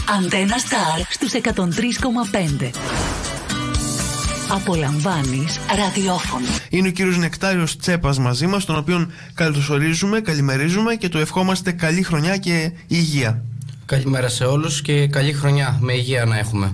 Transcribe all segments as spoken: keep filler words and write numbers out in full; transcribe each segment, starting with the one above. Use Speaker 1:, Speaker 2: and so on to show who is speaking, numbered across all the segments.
Speaker 1: Αντένα Star στους εκατόν τρία κόμμα πέντε. Απολαμβάνεις ραδιόφωνο.
Speaker 2: Είναι ο κύριος Νεκτάριος Τσέπας μαζί μας, τον οποίον καλωσορίζουμε, καλημερίζουμε και του ευχόμαστε καλή χρονιά και υγεία.
Speaker 3: Καλημέρα σε όλους και καλή χρονιά, με υγεία να έχουμε.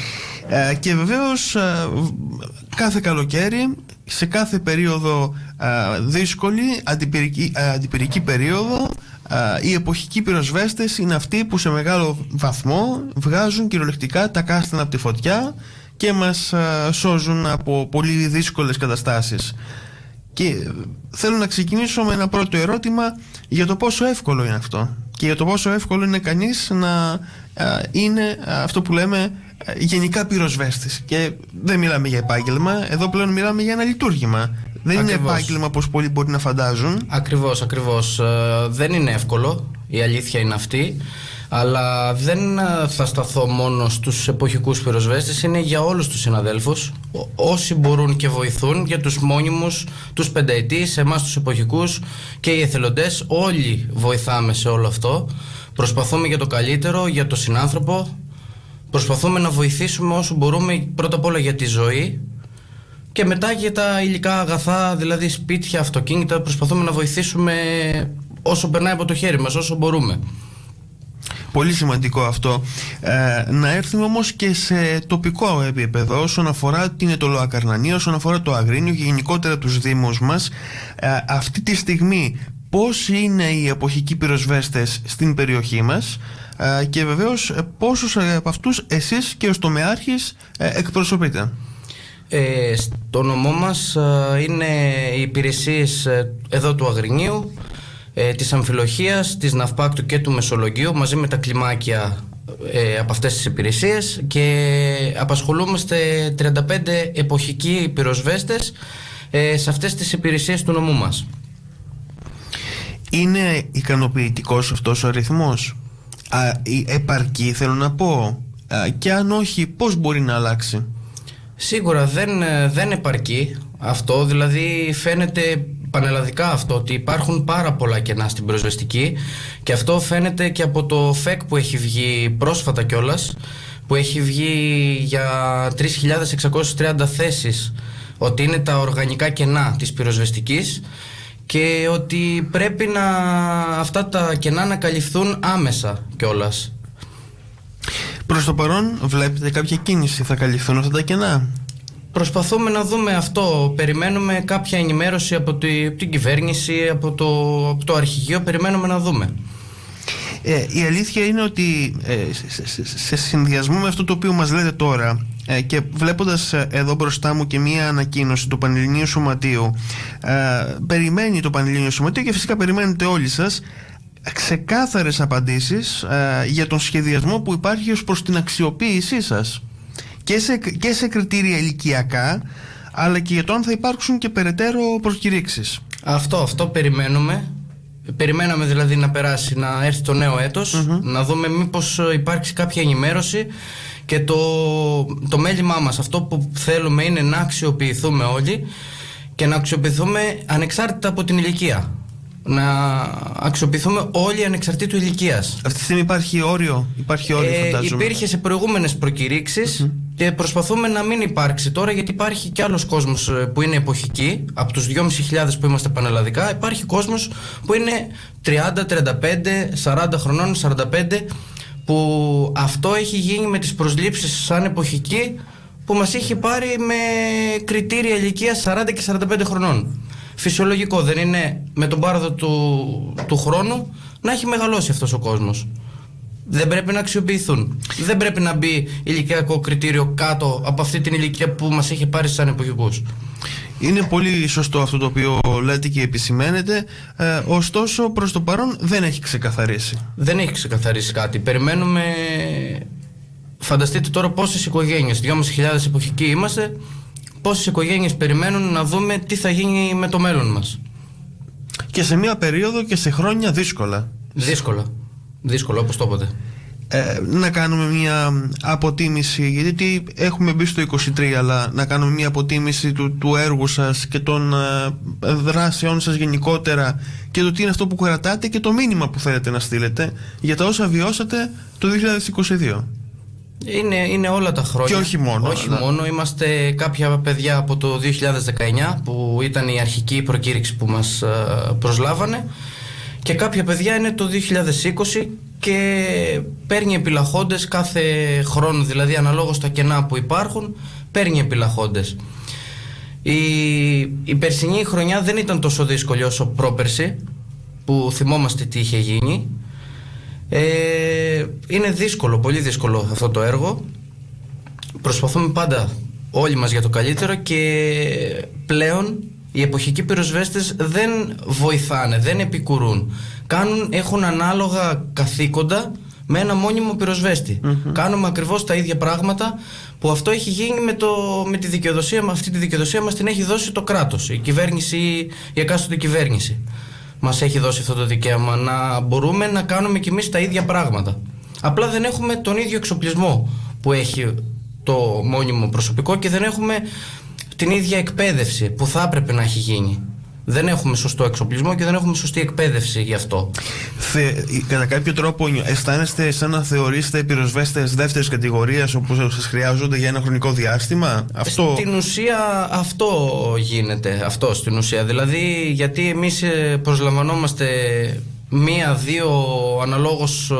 Speaker 2: Ε, και βεβαίως ε, κάθε καλοκαίρι, σε κάθε περίοδο ε, δύσκολη, αντιπυρική, ε, αντιπυρική περίοδο, ε, οι εποχικοί πυροσβέστες είναι αυτοί που σε μεγάλο βαθμό βγάζουν κυριολεκτικά τα κάστανα από τη φωτιά και μας ε, σώζουν από πολύ δύσκολες καταστάσεις. Και θέλω να ξεκινήσω με ένα πρώτο ερώτημα για το πόσο εύκολο είναι αυτό και για το πόσο εύκολο είναι κανείς να ε, είναι αυτό που λέμε ε, γενικά πυροσβέστης. Και δεν μιλάμε για επάγγελμα, εδώ πλέον μιλάμε για ένα λειτουργήμα. Δεν Ακριβώς. είναι επάγγελμα όπως πολλοί μπορεί να φαντάζουν.
Speaker 3: Ακριβώς, ακριβώς. Ε, δεν είναι εύκολο, η αλήθεια είναι αυτή. Αλλά δεν θα σταθώ μόνο στους εποχικούς πυροσβέστες, είναι για όλους τους συναδέλφους. Όσοι μπορούν και βοηθούν, για τους μόνιμους, τους πενταετής, εμάς τους εποχικούς και οι εθελοντές, όλοι βοηθάμε σε όλο αυτό. Προσπαθούμε για το καλύτερο, για το συνάνθρωπο. Προσπαθούμε να βοηθήσουμε όσο μπορούμε, πρώτα απ' όλα για τη ζωή και μετά για τα υλικά αγαθά, δηλαδή σπίτια, αυτοκίνητα. Προσπαθούμε να βοηθήσουμε όσο περνάει από το χέρι μας, όσο μπορούμε.
Speaker 2: Πολύ σημαντικό αυτό. Ε, να έρθουμε όμως και σε τοπικό επίπεδο όσον αφορά την Αιτωλοακαρνανία, όσον αφορά το Αγρίνιο και γενικότερα τους δήμους μας. Ε, αυτή τη στιγμή πόσοι είναι οι εποχικοί πυροσβέστες στην περιοχή μας ε, και βεβαίως πόσους από αυτούς εσείς και ως τομεάρχης ε, εκπροσωπείτε?
Speaker 3: Ε, στο νομό μας ε, είναι οι υπηρεσίες ε, εδώ του Αγρινίου, Ε, της Αμφιλοχίας, της Ναυπάκτου και του Μεσολογγίου, μαζί με τα κλιμάκια ε, από αυτές τις υπηρεσίες, και απασχολούμαστε τριάντα πέντε εποχικοί πυροσβέστες ε, σε αυτές τις υπηρεσίες του νομού μας.
Speaker 2: Είναι ικανοποιητικός αυτός ο αριθμός? Α, επαρκεί, θέλω να πω? Α, και αν όχι, πώς μπορεί να αλλάξει?
Speaker 3: Σίγουρα δεν, δεν επαρκεί αυτό, δηλαδή φαίνεται πανελλαδικά αυτό ότι υπάρχουν πάρα πολλά κενά στην πυροσβεστική, και αυτό φαίνεται και από το ΦΕΚ που έχει βγει πρόσφατα κιόλας, που έχει βγει για τρεις χιλιάδες εξακόσιες τριάντα θέσεις, ότι είναι τα οργανικά κενά της πυροσβεστικής και ότι πρέπει να αυτά τα κενά να καλυφθούν άμεσα κιόλας.
Speaker 2: Προς το παρόν βλέπετε κάποια κίνηση? Θα καλυφθούν αυτά τα κενά?
Speaker 3: Προσπαθούμε να δούμε αυτό. Περιμένουμε κάποια ενημέρωση από, τη, από την κυβέρνηση, από το, από το αρχηγείο. Περιμένουμε να δούμε.
Speaker 2: Ε, η αλήθεια είναι ότι ε, σε, σε, σε συνδυασμό με αυτό το οποίο μας λέτε τώρα ε, και βλέποντας ε, εδώ μπροστά μου και μία ανακοίνωση του Πανελληνίου Σωματείου, ε, περιμένει το Πανελληνίο Σωματείο και φυσικά περιμένετε όλοι σας ξεκάθαρες απαντήσεις ε, για τον σχεδιασμό που υπάρχει ως προς την αξιοποίησή σας. Και σε, και σε κριτήρια ηλικιακά, αλλά και για το αν θα υπάρξουν και περαιτέρω προκηρύξεις. Αυτό,
Speaker 3: αυτό περιμένουμε. Περιμέναμε δηλαδή να περάσει, να έρθει το νέο έτος, mm-hmm. να δούμε μήπως υπάρξει κάποια ενημέρωση, και το, το μέλημά μας, αυτό που θέλουμε είναι να αξιοποιηθούμε όλοι και να αξιοποιηθούμε ανεξάρτητα από την ηλικία. Να αξιοποιηθούμε όλοι ανεξαρτήτου ηλικίας.
Speaker 2: Αυτή τη στιγμή υπάρχει όριο, υπάρχει όριο ε, φαντάζομαι.
Speaker 3: Υπήρχε σε προηγούμενες προκηρύξεις mm-hmm. και προσπαθούμε να μην υπάρξει τώρα, γιατί υπάρχει κι άλλος κόσμος που είναι εποχική. Από τους δυόμισι χιλιάδες που είμαστε πανελλαδικά, υπάρχει κόσμος που είναι τριάντα, τριάντα πέντε, σαράντα χρονών, σαράντα πέντε, που αυτό έχει γίνει με τις προσλήψεις σαν εποχική που μας έχει πάρει με κριτήρια ηλικίας σαράντα και σαράντα πέντε χρονών. Φυσιολογικό δεν είναι με τον πάροδο του, του χρόνου να έχει μεγαλώσει αυτός ο κόσμος? Δεν πρέπει να αξιοποιηθούν? Δεν πρέπει να μπει ηλικιακό κριτήριο κάτω από αυτή την ηλικία που μας έχει πάρει σαν εποχικούς?
Speaker 2: Είναι πολύ σωστό αυτό το οποίο λέτε και επισημαίνετε, ε, ωστόσο προς το παρόν δεν έχει ξεκαθαρίσει.
Speaker 3: Δεν έχει ξεκαθαρίσει κάτι. Περιμένουμε. Φανταστείτε τώρα πόσες οικογένειες, δυόμισι χιλιάδες εποχικοί είμαστε, πόσες οικογένειες περιμένουν να δούμε τι θα γίνει με το μέλλον μας.
Speaker 2: Και σε μια περίοδο και σε χρόνια δύσκολα.
Speaker 3: Δύσκολα. Δύσκολα, όπως το είπατε.
Speaker 2: ε, να κάνουμε μια αποτίμηση, γιατί έχουμε μπει στο είκοσι τρία, αλλά να κάνουμε μια αποτίμηση του, του έργου σας και των ε, δράσεών σας γενικότερα και το τι είναι αυτό που κρατάτε και το μήνυμα που θέλετε να στείλετε για τα όσα βιώσατε το δύο χιλιάδες είκοσι δύο.
Speaker 3: Είναι, είναι όλα τα χρόνια.
Speaker 2: Και όχι μόνο.
Speaker 3: Όχι
Speaker 2: αλλά...
Speaker 3: μόνο. Είμαστε κάποια παιδιά από το δύο χιλιάδες δεκαεννιά που ήταν η αρχική προκήρυξη που μας uh, προσλάβανε, και κάποια παιδιά είναι το δύο χιλιάδες είκοσι και παίρνει επιλαχόντες κάθε χρόνο, δηλαδή αναλόγως τα κενά που υπάρχουν παίρνει επιλαχόντες. Η, η περσινή χρονιά δεν ήταν τόσο δύσκολη όσο πρόπερση, που θυμόμαστε τι είχε γίνει. Ε, είναι δύσκολο, πολύ δύσκολο αυτό το έργο. Προσπαθούμε πάντα όλοι μας για το καλύτερο και πλέον οι εποχικοί πυροσβέστες δεν βοηθάνε, δεν επικουρούν. Κάνουν, έχουν ανάλογα καθήκοντα με ένα μόνιμο πυροσβέστη. Mm-hmm. Κάνουμε ακριβώς τα ίδια πράγματα, που αυτό έχει γίνει με, το, με τη δικαιοδοσία, με αυτή τη δικαιοδοσία μας την έχει δώσει το κράτος, η κυβέρνηση, η εκάστοτε κυβέρνηση. Μας έχει δώσει αυτό το δικαίωμα να μπορούμε να κάνουμε κι εμείς τα ίδια πράγματα. Απλά δεν έχουμε τον ίδιο εξοπλισμό που έχει το μόνιμο προσωπικό και δεν έχουμε την ίδια εκπαίδευση που θα έπρεπε να έχει γίνει. Δεν έχουμε σωστό εξοπλισμό και δεν έχουμε σωστή εκπαίδευση γι' αυτό.
Speaker 2: Θε, κατά κάποιο τρόπο αισθάνεστε σαν να θεωρήσετε πυροσβέστες δεύτερης κατηγορίας, όπου σας χρειάζονται για ένα χρονικό διάστημα? Αυτό...
Speaker 3: Στην ουσία αυτό γίνεται. Αυτό στην ουσία. Δηλαδή, γιατί εμείς προσλαμβανόμαστε μία-δύο αναλόγως,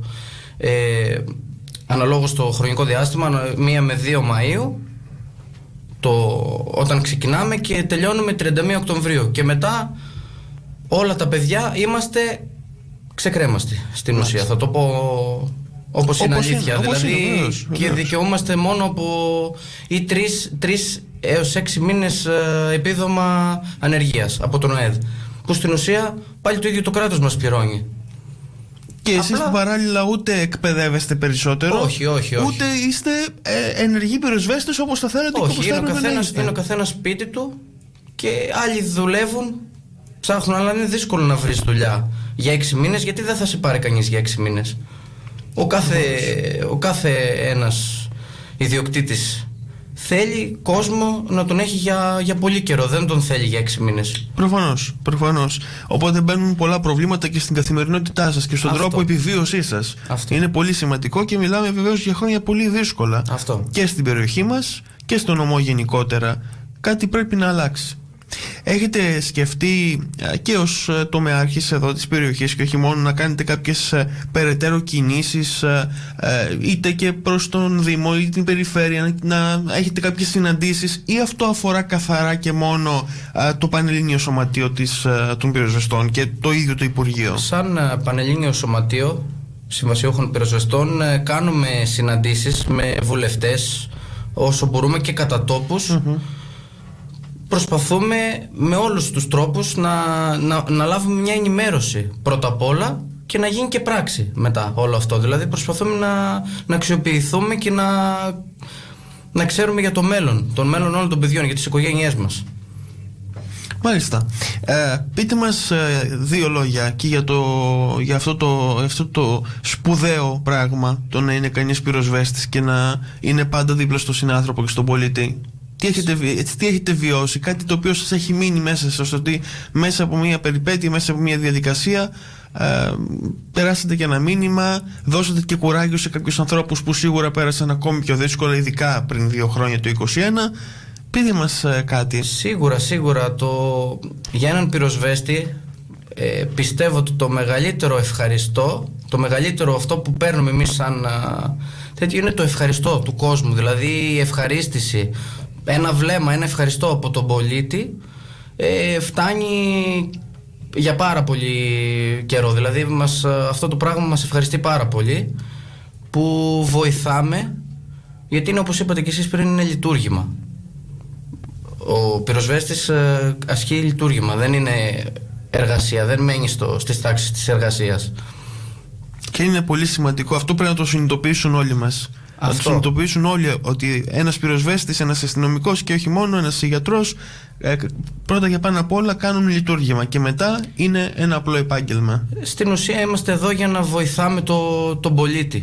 Speaker 3: ε, αναλόγως το χρονικό διάστημα, μία με δύο Μαΐου. Το, όταν ξεκινάμε και τελειώνουμε τριάντα μία Οκτωβρίου, και μετά όλα τα παιδιά είμαστε ξεκρέμαστοι στην
Speaker 2: Μάλιστα.
Speaker 3: ουσία, θα το πω όπως είναι αλήθεια,
Speaker 2: είναι,
Speaker 3: δηλαδή
Speaker 2: είναι, βεβαίως, βεβαίως.
Speaker 3: Και δικαιούμαστε μόνο από ή τρεις, τρεις έως έξι μήνες ε, επίδομα ανεργίας από τον ΟΕΔ, που στην ουσία πάλι το ίδιο το κράτος μας πληρώνει.
Speaker 2: Και εσείς Απλά... παράλληλα ούτε εκπαιδεύεστε περισσότερο,
Speaker 3: όχι, όχι, όχι.
Speaker 2: ούτε είστε ε, ενεργοί πυροσβέστες όπως θα θέλετε.
Speaker 3: Όχι,
Speaker 2: και όπως
Speaker 3: είναι,
Speaker 2: θα
Speaker 3: ο καθένας,
Speaker 2: είστε.
Speaker 3: είναι ο καθένας σπίτι του και άλλοι δουλεύουν, ψάχνουν, αλλά είναι δύσκολο να βρεις δουλειά για έξι μήνες, γιατί δεν θα σε πάρει κανείς για έξι μήνες. Ο κάθε, ο κάθε ένας ιδιοκτήτης θέλει κόσμο να τον έχει για, για πολύ καιρό, δεν τον θέλει για έξι μήνες.
Speaker 2: Προφανώς, προφανώς. Οπότε μπαίνουν πολλά προβλήματα και στην καθημερινότητά σας και στον
Speaker 3: Αυτό.
Speaker 2: τρόπο επιβίωσής σας.
Speaker 3: Αυτό.
Speaker 2: Είναι πολύ σημαντικό και μιλάμε βεβαίως για χρόνια πολύ δύσκολα.
Speaker 3: Αυτό.
Speaker 2: Και στην περιοχή μας και στον νομό γενικότερα. Κάτι πρέπει να αλλάξει. Έχετε σκεφτεί και ως τομεάρχης εδώ της περιοχής και όχι μόνο να κάνετε κάποιες περαιτέρω κινήσεις είτε και προς τον Δήμο ή την περιφέρεια, να έχετε κάποιες συναντήσεις, ή αυτό αφορά καθαρά και μόνο το Πανελλήνιο Σωματείο της, των Πυροσβεστών και το ίδιο το Υπουργείο?
Speaker 3: Σαν Πανελλήνιο Σωματείο Συμβασιούχων Πυροσβεστών κάνουμε συναντήσεις με βουλευτές όσο μπορούμε και κατά τόπους. Mm-hmm. Προσπαθούμε με όλους τους τρόπους να, να, να λάβουμε μια ενημέρωση πρώτα απ' όλα και να γίνει και πράξη μετά όλο αυτό. Δηλαδή προσπαθούμε να, να αξιοποιηθούμε και να, να ξέρουμε για το μέλλον, τον μέλλον όλων των παιδιών, για τις οικογένειές μας.
Speaker 2: Μάλιστα. Ε, πείτε μας ε, δύο λόγια και για, το, για αυτό, το, αυτό το σπουδαίο πράγμα, το να είναι κανείς πυροσβέστης και να είναι πάντα δίπλα στον συνάνθρωπο και στον πολίτη. Τι έχετε, τι έχετε βιώσει, κάτι το οποίο σας έχει μείνει μέσα σας, ότι μέσα από μια περιπέτεια, μέσα από μια διαδικασία ε, περάσατε και ένα μήνυμα, δώσατε και κουράγιο σε κάποιους ανθρώπους που σίγουρα πέρασαν ακόμη πιο δύσκολα, ειδικά πριν δύο χρόνια, το είκοσι ένα. Πείτε μας ε, κάτι. Σίγουρα,
Speaker 3: σίγουρα το... για έναν πυροσβέστη ε, πιστεύω ότι το μεγαλύτερο ευχαριστώ, το μεγαλύτερο αυτό που παίρνουμε εμείς σαν α, τέτοιο, είναι το ευχαριστώ του κόσμου, δηλαδή η ευχαρίστηση. Ένα βλέμμα, ένα ευχαριστώ από τον πολίτη ε, φτάνει για πάρα πολύ καιρό. Δηλαδή μας, αυτό το πράγμα μας ευχαριστεί πάρα πολύ, που βοηθάμε, γιατί είναι, όπως είπατε και εσείς πριν, είναι λειτουργήμα. Ο πυροσβέστης ε, ασκεί λειτουργήμα, δεν είναι εργασία, δεν μένει στο, στις τάξεις της εργασίας.
Speaker 2: Και είναι πολύ σημαντικό, αυτό πρέπει να το συνειδητοποιήσουν όλοι μας. Να το συνειδητοποιήσουν όλοι ότι ένας πυροσβέστης, ένας αστυνομικός και όχι μόνο ένας γιατρός, ε, πρώτα και πάνω απ' όλα κάνουν λειτουργήμα και μετά είναι ένα απλό επάγγελμα.
Speaker 3: Στην ουσία είμαστε εδώ για να βοηθάμε το, τον πολίτη.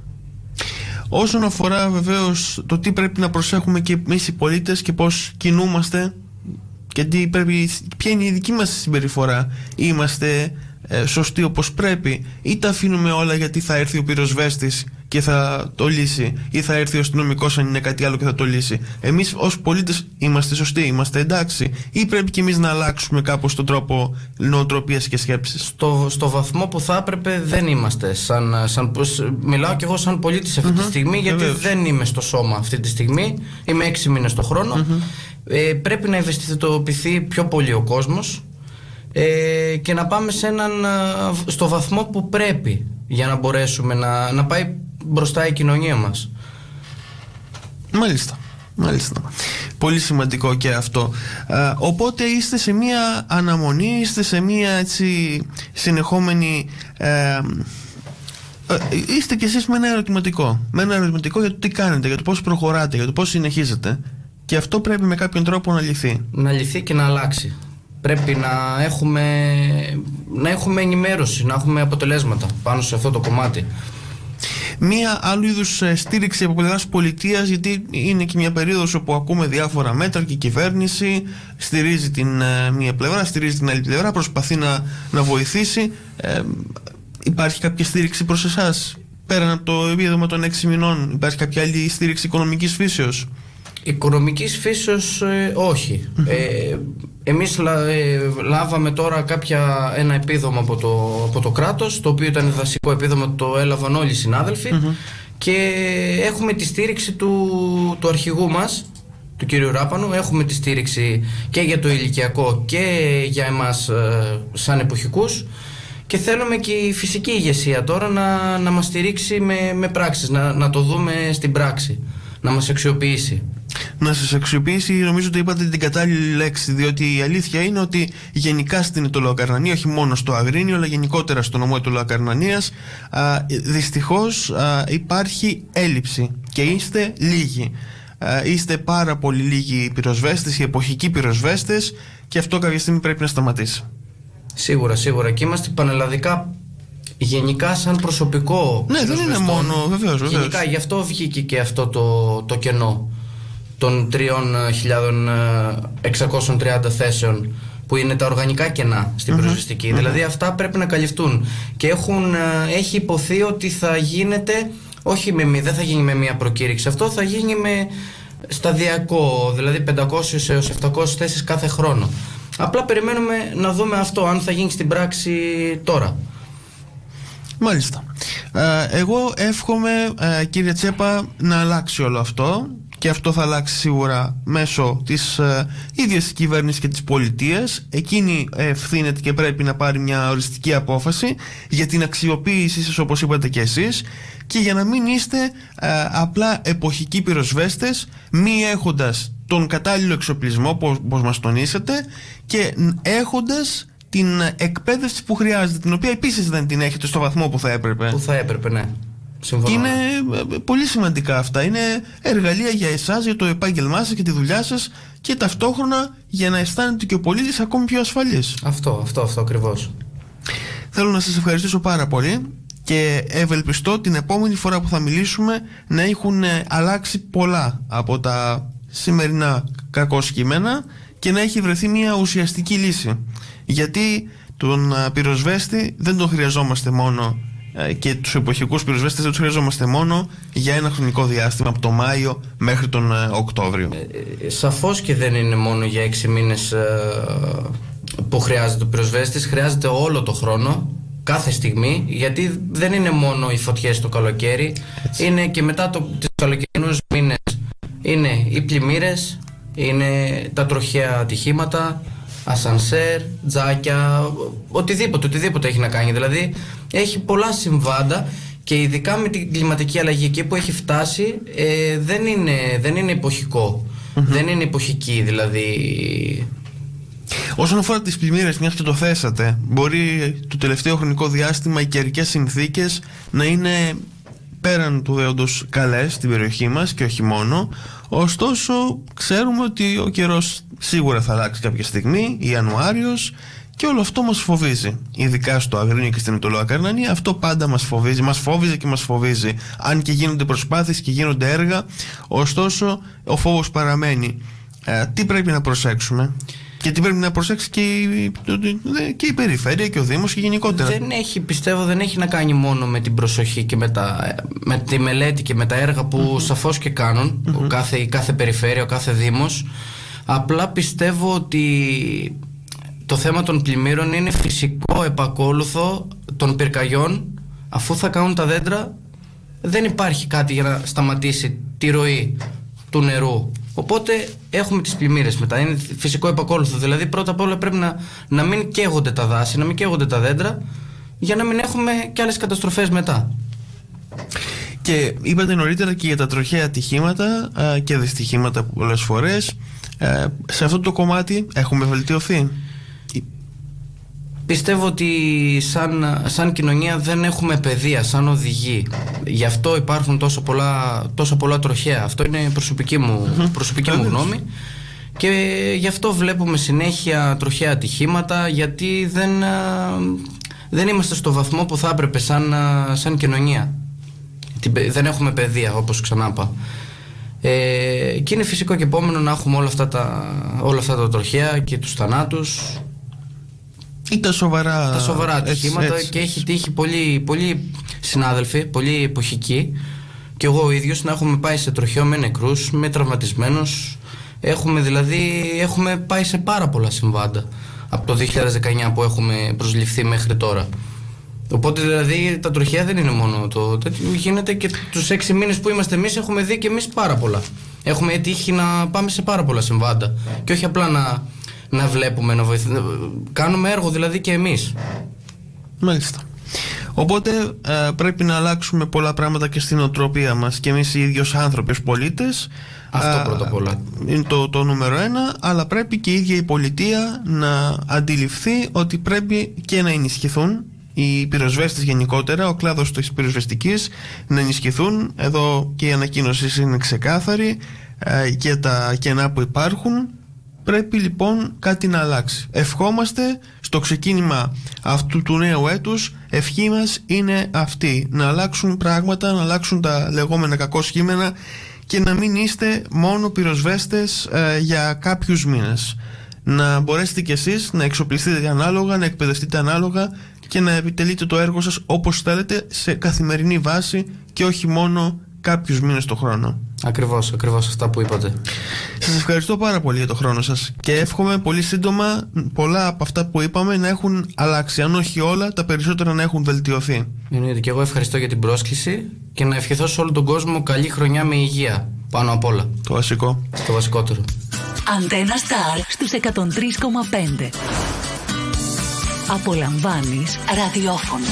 Speaker 2: Όσον αφορά βεβαίως το τι πρέπει να προσέχουμε και εμείς οι πολίτες και πώς κινούμαστε και τι πρέπει, ποια είναι η δική μας συμπεριφορά, είμαστε ε, σωστοί όπως πρέπει ή τα αφήνουμε όλα γιατί θα έρθει ο πυροσβέστης και θα το λύσει, ή θα έρθει ο αστυνομικός αν είναι κάτι άλλο και θα το λύσει? Εμείς ως πολίτες είμαστε σωστοί, είμαστε εντάξει, ή πρέπει και εμείς να αλλάξουμε κάπως τον τρόπο νοοτροπίας και σκέψης?
Speaker 3: Στο, στο βαθμό που θα έπρεπε δεν είμαστε. Σαν, σαν, μιλάω κι εγώ σαν πολίτης αυτή mm-hmm. τη στιγμή, γιατί Βεβαίως. δεν είμαι στο σώμα αυτή τη στιγμή. Είμαι έξι μήνες το χρόνο. Mm-hmm. Ε, πρέπει να ευαισθητοποιηθεί πιο πολύ ο κόσμος ε, και να πάμε σε έναν, στο βαθμό που πρέπει, για να μπορέσουμε να, να πάει μπροστά η κοινωνία μας.
Speaker 2: Μάλιστα, μάλιστα. Πολύ σημαντικό και αυτό. Α, οπότε είστε σε μια αναμονή, είστε σε μια έτσι συνεχόμενη ε, ε, είστε κι εσείς με ένα ερωτηματικό με ένα ερωτηματικό για το τι κάνετε, για το πώς προχωράτε, για το πώς συνεχίζετε, και αυτό πρέπει με κάποιον τρόπο να λυθεί. Να λυθεί και να αλλάξει. Πρέπει να έχουμε, να έχουμε ενημέρωση, να έχουμε αποτελέσματα πάνω σε αυτό το κομμάτι. Μία άλλου είδους στήριξη από πλευράς πολιτείας, γιατί είναι και μια περίοδος όπου ακούμε διάφορα μέτρα και η κυβέρνηση στηρίζει την ε, μία πλευρά, στηρίζει την άλλη πλευρά, προσπαθεί να, να βοηθήσει. Ε, υπάρχει κάποια στήριξη προς εσάς πέραν από το επίδομα των έξι μηνών? Υπάρχει κάποια άλλη στήριξη οικονομικής φύσεως?
Speaker 3: Οικονομικής φύσεως ε, όχι. ε, εμείς λα, ε, λάβαμε τώρα κάποια, ένα επίδομα από το, από το κράτος, το οποίο ήταν δασικό επίδομα, το έλαβαν όλοι οι συνάδελφοι mm-hmm. και έχουμε τη στήριξη του, του αρχηγού μας, του κύριου Ράπανου. Έχουμε τη στήριξη και για το ηλικιακό και για εμάς ε, σαν εποχικούς, και θέλουμε και η φυσική ηγεσία τώρα να, να μας στηρίξει με, με πράξεις, να, να το δούμε στην πράξη, να μας αξιοποιήσει.
Speaker 2: Να σας αξιοποιήσει, νομίζω ότι είπατε την κατάλληλη λέξη, διότι η αλήθεια είναι ότι γενικά στην Αιτωλοακαρνανία, όχι μόνο στο Αγρίνιο, αλλά γενικότερα στο νομό Αιτωλοακαρνανίας, δυστυχώς α, υπάρχει έλλειψη και είστε λίγοι. Α, είστε πάρα πολύ λίγοι πυροσβέστες, οι εποχικοί πυροσβέστες, και αυτό κάποια στιγμή πρέπει να σταματήσει.
Speaker 3: Σίγουρα, σίγουρα. Και είμαστε πανελλαδικά γενικά σαν προσωπικό.
Speaker 2: Ναι, δεν είναι μόνο, βεβαίως, βεβαίως.
Speaker 3: Γενικά, γι' αυτό βγήκε και αυτό το, το κενό των τρεις χιλιάδες εξακόσιες τριάντα θέσεων, που είναι τα οργανικά κενά στην mm-hmm. πυροσβεστική. Mm-hmm. Δηλαδή αυτά πρέπει να καλυφθούν. Και έχουν, έχει υποθεί ότι θα γίνεται, όχι με, δεν θα γίνει με μία προκήρυξη. Αυτό θα γίνει με σταδιακό, δηλαδή πεντακόσιες έως επτακόσιες θέσεις κάθε χρόνο. Απλά περιμένουμε να δούμε αυτό, αν θα γίνει στην πράξη τώρα.
Speaker 2: Μάλιστα. Ε, εγώ εύχομαι, ε, κύριε Τσέπα, να αλλάξει όλο αυτό, και αυτό θα αλλάξει σίγουρα μέσω της ε, ίδιας της κυβέρνησης και της πολιτείας. Εκείνη ευθύνεται και πρέπει να πάρει μια οριστική απόφαση για την αξιοποίησή σας, όπως είπατε και εσείς, και για να μην είστε ε, απλά εποχικοί πυροσβέστες, μη έχοντας τον κατάλληλο εξοπλισμό, όπως μας τονίσατε, και έχοντας την εκπαίδευση που χρειάζεται, την οποία επίσης δεν την έχετε στο βαθμό που θα έπρεπε.
Speaker 3: Που θα έπρεπε, ναι. Συμφωνώ.
Speaker 2: Και είναι πολύ σημαντικά αυτά. Είναι εργαλεία για εσάς, για το επάγγελμά σας και τη δουλειά σας, και ταυτόχρονα για να αισθάνεται και ο πολίτης ακόμη πιο ασφαλής.
Speaker 3: Αυτό, αυτό, αυτό ακριβώς.
Speaker 2: Θέλω να σας ευχαριστήσω πάρα πολύ και ευελπιστώ την επόμενη φορά που θα μιλήσουμε να έχουν αλλάξει πολλά από τα σημερινά κακώς κείμενα και να έχει βρεθεί μια ουσιαστική λύση. Γιατί τον πυροσβέστη δεν τον χρειαζόμαστε μόνο, και τους εποχικούς πυροσβέστες δεν τους χρειαζόμαστε μόνο για ένα χρονικό διάστημα από τον Μάιο μέχρι τον Οκτώβριο.
Speaker 3: Ε, σαφώς και δεν είναι μόνο για έξι μήνες ε, που χρειάζεται ο πυροσβέστης, χρειάζεται όλο το χρόνο, κάθε στιγμή, γιατί δεν είναι μόνο οι φωτιές το καλοκαίρι. Έτσι. Είναι και μετά το, τις καλοκαιρινούς μήνες, είναι οι πλημμύρες, είναι τα τροχαία ατυχήματα, ασανσέρ, τζάκια, οτιδήποτε, οτιδήποτε έχει να κάνει. Δηλαδή έχει πολλά συμβάντα, και ειδικά με την κλιματική αλλαγή εκεί που έχει φτάσει, ε, δεν, είναι, δεν είναι εποχικό. Mm-hmm. Δεν είναι εποχική, δηλαδή.
Speaker 2: Όσον αφορά τις πλημμύρες, μιας και το θέσατε, μπορεί το τελευταίο χρονικό διάστημα οι καιρικές συνθήκες να είναι πέραν του δέοντος καλές στην περιοχή μας και όχι μόνο. Ωστόσο ξέρουμε ότι ο καιρός σίγουρα θα αλλάξει κάποια στιγμή, Ιανουάριος, και όλο αυτό μας φοβίζει. Ειδικά στο Αγρίνιο και στην Ανατολική Ακαρνανία, αυτό πάντα μας φοβίζει. Μας φόβιζε και μας φοβίζει. Αν και γίνονται προσπάθειες και γίνονται έργα, ωστόσο ο φόβος παραμένει. Ε, τι πρέπει να προσέξουμε? Και τι πρέπει να προσέξει και η, και η περιφέρεια και ο Δήμος και γενικότερα?
Speaker 3: Δεν έχει, πιστεύω, δεν έχει να κάνει μόνο με την προσοχή και με, τα, με τη μελέτη και με τα έργα που mm-hmm. σαφώς και κάνουν mm-hmm. ο κάθε, η κάθε περιφέρεια, ο κάθε Δήμος. Απλά πιστεύω ότι το θέμα των πλημμύρων είναι φυσικό επακόλουθο των πυρκαγιών. Αφού θα κάνουν τα δέντρα, δεν υπάρχει κάτι για να σταματήσει τη ροή του νερού. Οπότε έχουμε τις πλημμύρες μετά. Είναι φυσικό επακόλουθο. Δηλαδή, πρώτα απ' όλα πρέπει να, να μην καίγονται τα δάση, να μην καίγονται τα δέντρα, για να μην έχουμε και άλλες καταστροφές μετά.
Speaker 2: Και είπατε νωρίτερα και για τα τροχαία ατυχήματα α, και δυστυχήματα πολλές φορές. Ε, σε αυτό το κομμάτι έχουμε βελτιωθεί?
Speaker 3: Πιστεύω ότι σαν, σαν κοινωνία δεν έχουμε παιδεία, σαν οδηγοί. Γι' αυτό υπάρχουν τόσο πολλά, τόσο πολλά τροχαία. Αυτό είναι προσωπική μου, mm-hmm. προσωπική μου γνώμη. Και γι' αυτό βλέπουμε συνέχεια τροχαία ατυχήματα, γιατί δεν, δεν είμαστε στο βαθμό που θα έπρεπε σαν, σαν κοινωνία. Δεν έχουμε παιδεία, όπως ξανά είπα. Ε, και είναι φυσικό και επόμενο να έχουμε όλα αυτά τα, όλα αυτά τα τροχαία και τους θανάτους
Speaker 2: ή τα σοβαρά,
Speaker 3: τα σοβαρά ατυχήματα, έτσι, έτσι. Και έχει τύχει πολλοί, πολλοί συνάδελφοι, πολλοί εποχικοί, και εγώ ο ίδιος, να έχουμε πάει σε τροχαίο με νεκρούς, με τραυματισμένους. Έχουμε δηλαδή έχουμε πάει σε πάρα πολλά συμβάντα από το δύο χιλιάδες δεκαεννιά που έχουμε προσληφθεί μέχρι τώρα. Οπότε δηλαδή τα τροχαία δεν είναι μόνο το τέτοιο, γίνεται και τους έξι μήνες που είμαστε εμείς έχουμε δει και εμείς πάρα πολλά. Έχουμε τύχει να πάμε σε πάρα πολλά συμβάντα και όχι απλά να, να βλέπουμε, να βοηθούμε. Κάνουμε έργο δηλαδή και εμείς.
Speaker 2: Μάλιστα. Οπότε ε, πρέπει να αλλάξουμε πολλά πράγματα και στην οτροπία μας και εμείς οι ίδιοι ως άνθρωποι, ως πολίτες.
Speaker 3: Αυτό ε, πρώτα απ' όλα
Speaker 2: είναι το, το νούμερο ένα, αλλά πρέπει και η ίδια η πολιτεία να αντιληφθεί ότι πρέπει και να ενισχυθούν οι πυροσβέστες γενικότερα, ο κλάδος της πυροσβεστικής να ενισχυθούν. Εδώ και η ανακοίνωση είναι ξεκάθαρη ε, και τα κενά που υπάρχουν. Πρέπει λοιπόν κάτι να αλλάξει. Ευχόμαστε στο ξεκίνημα αυτού του νέου έτους, ευχή μας είναι αυτή, να αλλάξουν πράγματα, να αλλάξουν τα λεγόμενα κακό σχήμενα και να μην είστε μόνο πυροσβέστες ε, για κάποιους μήνες. Να μπορέσετε κι εσείς να εξοπλιστείτε ανάλογα, να εκπαιδευτείτε ανάλογα και να επιτελείτε το έργο σας όπως θέλετε σε καθημερινή βάση και όχι μόνο κάποιους μήνες το χρόνο.
Speaker 3: Ακριβώς, ακριβώς αυτά που είπατε.
Speaker 2: Σας ευχαριστώ πάρα πολύ για το χρόνο σας και εύχομαι πολύ σύντομα πολλά από αυτά που είπαμε να έχουν αλλάξει. Αν όχι όλα, τα περισσότερα να έχουν βελτιωθεί.
Speaker 3: Εννοείται, και εγώ ευχαριστώ για την πρόσκληση και να ευχηθώ σε όλο τον κόσμο καλή χρονιά με υγεία. Πάνω απ' όλα.
Speaker 2: Το βασικό.
Speaker 3: Το βασικότερο.
Speaker 1: Αντένα Star στους εκατόν τρία κόμμα πέντε. Απολαμβάνεις ραδιόφωνο.